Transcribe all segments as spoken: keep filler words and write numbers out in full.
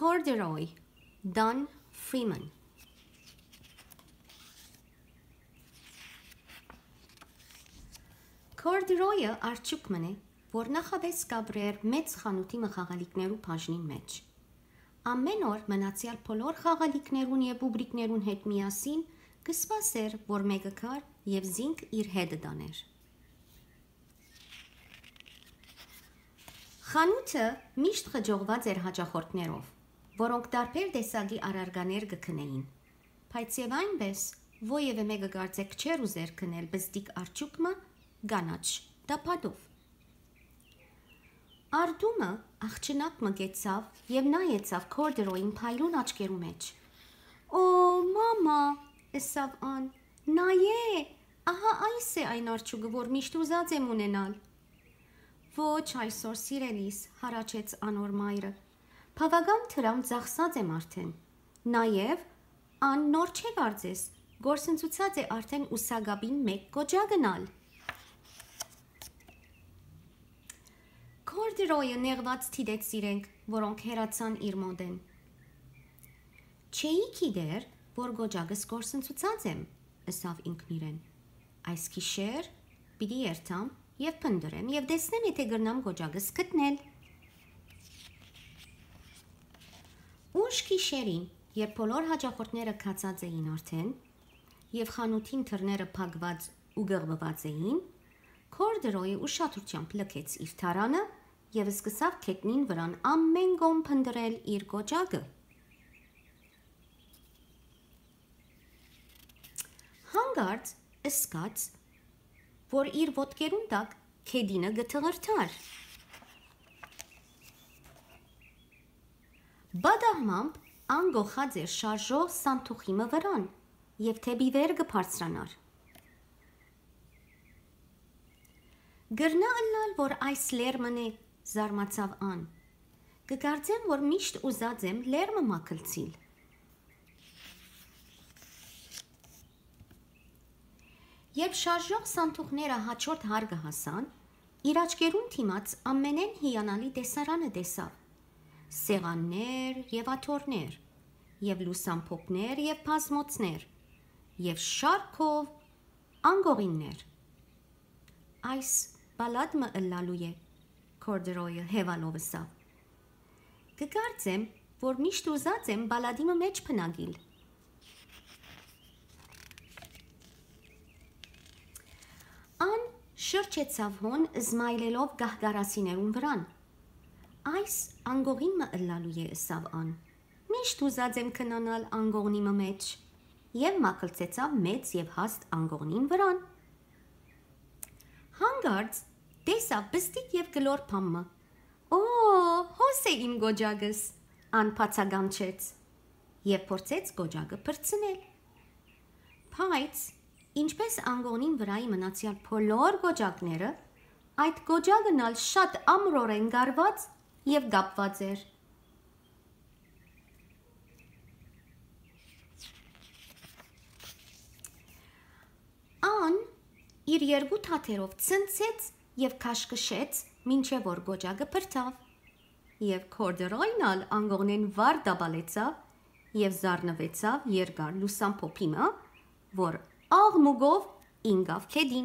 Corduroy, Don Freeman. Corduroy-ը արջուկմն է, որ նախապես կաբրեր մեծ խանութի մխաղալիքներու բաժնին մեջ։ Ամեն օր մնացյալ բոլոր խաղալիքներուն եւ բուբրիկներուն հետ միասին կսպասեր, որ մեկը կար եւ զինք իր հետը դաներ։ Խանութը միշտ խջողված էր հաճախորդներով, որոնք տարբեր տեսակի արարգաներ կքնեին, բայց եւ այնպես ովևէ մեկը կարծեք չէր ուզեր քնել բզդիկ արջուկը գանաչ դապադով։ Արդումը աղջնակ մգեցավ եւ նայեցավ Corduroy-ին փայլուն աչքերու մեջ։ «Օ, մամա», ասավ ան, «նայե, ահա այս է այն արջուկը, որ միշտ ուզած եմ ունենալ»։ «Ոչ այսօր սիրելիս», հարաճեց անոր մայրը, «բավական թրամ ծախսած եմ արդեն, նաեւ ան նոր չէ կարծես, գործընծուցած է արդեն ուսագաբին մեկ կոճա գնալ»։ Corduroy-ը նեղված թիդեց իրենք, որոնք հերացան իր մոդեն։ «Չէի գիտեր, որ գոճակս գործընծուցած եմ», ասավ ինքն իրեն։ «Այս գիշեր պիտի երթամ եւ փնտրեմ եւ տեսնեմ, եթե գրնամ գոճակս գտնել»։ Ուշ գիշերին, երբ բոլոր հաճախորդները քացած էին արդեն եւ խանութին թռները փակված ու գղվված էին, Corduroy-ը ուշադրությամբ լքեց իր թարանը եւ սկսավ քետնին վրան ամեն կողմ փնտրել իր գոճակը։ Հանգարց ըսկաց, որ իր ոտքերուն տակ քեդինը գթղրթար։ Բադահմամբ ան գողած էր շարժող սանթուխի մը վրան եւ թեպի վեր կբարձրանար։ Գրնա ըլլալ, որ այս լերմն է, զարմացավ ան։ Կկարծեմ, որ միշտ ուզած եմ լերմը մաքլցիլ։ Երբ շարժող սանթուխները հաջորդ հարգը հասան, իր աչքերուն թիմաց ամենեն հիանալի տեսարանը տեսավ։ Սեղաններ եւ աթոռներ, եւ լուսամփոփներ եւ բազմոցներ, եւ շարքով անգողիններ։ Այս բալադմը ըլլալու է, Corduroy-ը հևալով ասավ։ Կկարծեմ, որ միշտ ուզած եմ բալադիմը մեջ փնագիլ։ Ան շրջեցավ հոն զմայլելով գահգարասիներուն վրան։ Այս անգողինը ըլլալու է, ասավ ան։ Միշտ ուզած եմ քնանալ անգողնիմը մեջ եւ մաքլցեցավ մեծ եւ հաստ անգողնին վրան։ Հանգարց տեսավ բստիկ եւ գլոր փամը։ Օ, հոս է իմ գոճակս, ան բացականչեց եւ փորձեց գոճակը բրցնել։ Բայց ինչպես անգողնին վրայի մնացյալ բոլոր գոճակները, այդ գոճակն ալ շատ ամրորեն գարված եւ գապված էր։ Ան իր երկու թաթերով ցնցեց եւ քաշքշեց, մինչեւ որ գոճակը բրթավ, եւ Corduroy-ն ալ անգողնեն վար դաբալեցավ եւ զառնվեցավ երկար լուսամփոփիմը, որ աղմուգով ինգավ քեդին։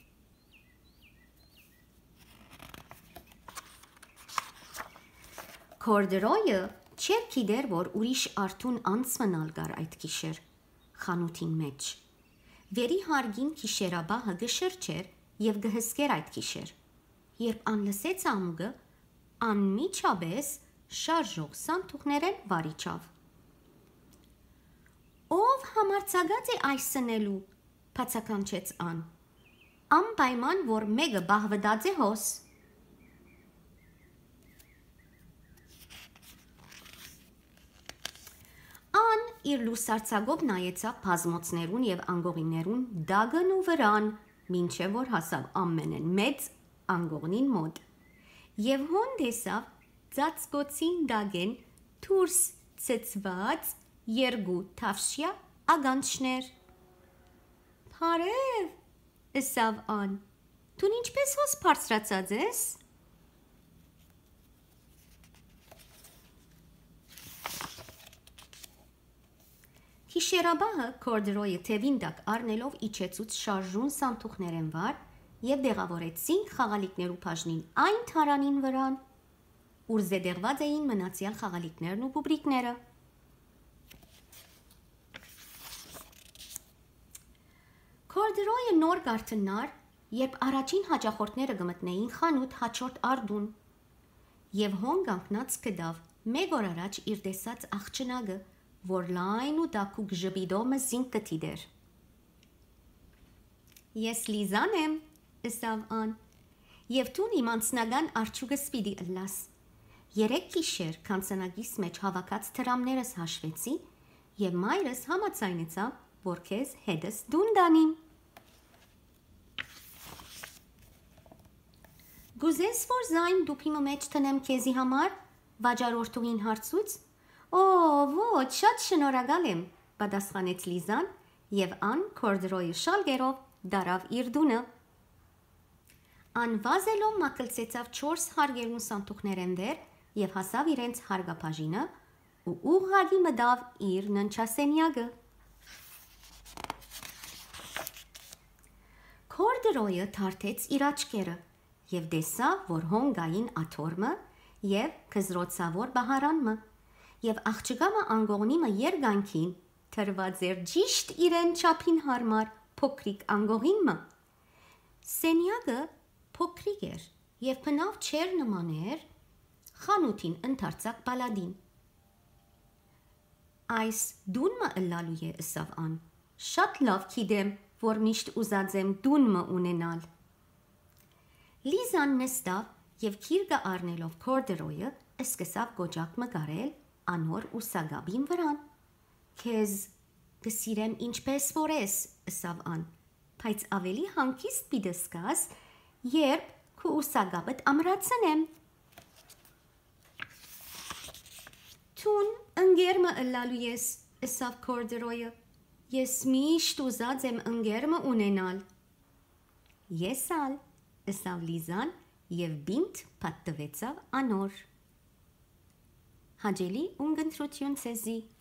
Corduroy-ը չէր գիտեր, որ ուրիշ արթուն անցմանալ գար այդ գիշեր խանութին մեջ։ Վերի հարգին գիշերաբահը գշրջեր եւ գհսկեր այդ գիշեր։ Երբ ան լսեց ամուգը, անմիջապես շարժող սանթուխներեն վարիչավ։ Ով համարցակած է այս սնելու, բացականչեց ան։ Անպայման, որ մեկը բահվդած է հոս։ Ան իր լուսարցագով նայեցավ բազմոցներուն եւ անգողիներուն դագն ու վրան, մինչև որ հասավ ամենեն մեծ անգողնին մոտ, եւ հոն տեսավ ծածկոցին դագեն թուրս ցծված երկու թավշյա ագանչներ։ Բարև, ասավ ան, դու ինչպես հոս բարձրացած ես։ Գիշերաբահը Corduroy-ը թևին տակ առնելով իջեցուց շարժուն սանթուղներեն վար և դեղավորեցին խաղալիքներու բաժնին այն թարանին վրան, ուր զետեղված էին մնացյալ խաղալիքներն ու բուբրիկները։ Corduroy-ը նոր գարթնար, երբ առաջին հաճախորդները գմտնեին խանութ հաջորդ արդուն, և հոն կանգնած կդավ մեկ օր առաջ իր տեսած աղջնակը, որ լայն ու դակուկ ժպիտոմը զինք կթիդեր։ Ես Լիզան եմ, ըսավ ան, և տուն իմ անձնական արջուկս պիտի ըլլաս։ Երեք գիշեր քանսանակիս մեջ հավաքած թրամներս հաշվեցի, և մայրս համաձայնեցավ, որ քեզ հետս դուն տանիմ։ Գուզես, որ զայն դուփիմը մեջ տնեմ քեզի համար, վաճառորդուհին հարցուց։ Օ, ոչ, շատ շնորհակալ եմ, պատասխանեց Լիզան, և ան Corduroy-ը շալգերով դարավ իր դունը։ Ան վազելով մակլցեցավ չորս հարգերուն սանթուղներեն վեր և հասավ իրենց հարգապաժինը ու ուղղակի մտավ իր ննչասենյակը։ Corduroy-ը թարթեց իր աչքերը և տեսավ, որ հոն գային աթոռմը և քզրոցավոր բահարանմը, և աղջկամը անգողնիմը երգանքին թրված էր ճիշտ իրեն չափին հարմար փոքրիկ անգողինմը։ Սենյակը փոքրիկ էր և բնավ չէր նմաներ խանութին ընդարձակ բալադին։ Այս դունմը ըլլալու է, ըսավ ան, շատ լավ գիտեմ, որ միշտ ուզած եմ դունմը ունենալ։ Լիզան նստավ և քիրկը առնելով Corduroy-ը սկսավ գոճակ մկարել անոր ուսագաբին վրան։ Քեզ կսիրեմ ինչպես որ ես, ըսավ ան, բայց ավելի հանգիստ պիտի զգաս, երբ քու ուսագաբդ ամրացնեմ։ Տուն ընկերմը ըլլալու ես, ըսավ Corduroy-ը, ես միշտ ուզած եմ ընկերմը ունենալ։ Ես ալ, ըսավ Լիզան և բինտ պատտվեցավ անոր։ Հաջելի ունգընտրություն ցեզի։